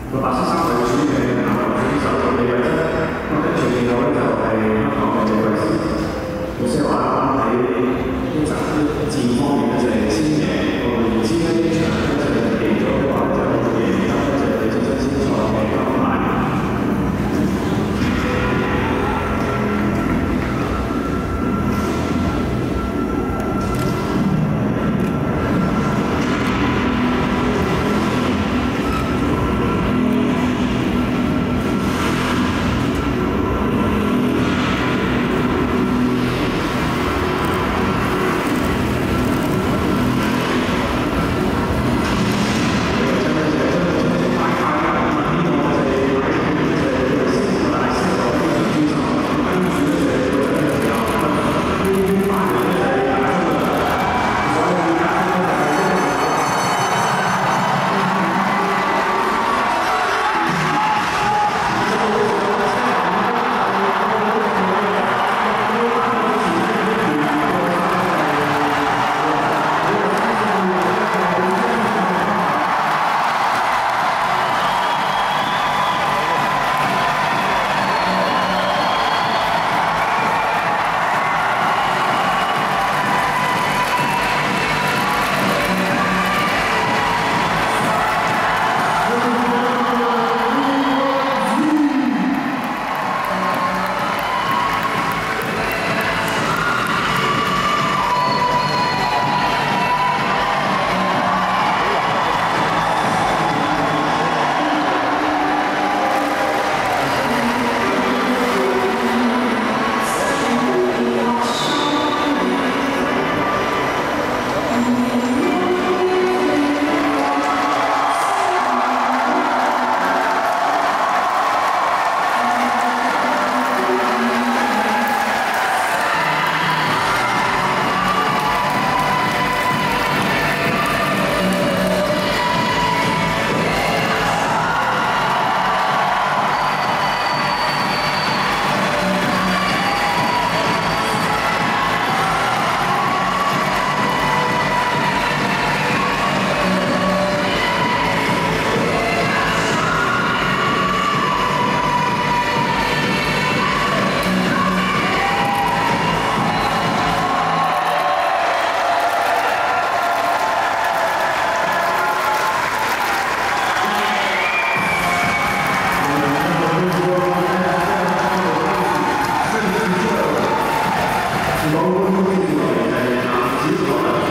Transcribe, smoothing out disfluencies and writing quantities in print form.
個白色衫為主嘅男球選手嘅位置，咁跟住另外咧就係香港嘅位置。咁即係話喺呢戰方面咧就係先贏個原先呢場咧就贏咗嘅話就贏得就係對陣先賽嘅金牌。Hãy subscribe cho kênh Ghiền Mì Gõ để không bỏ lỡ những video hấp dẫn.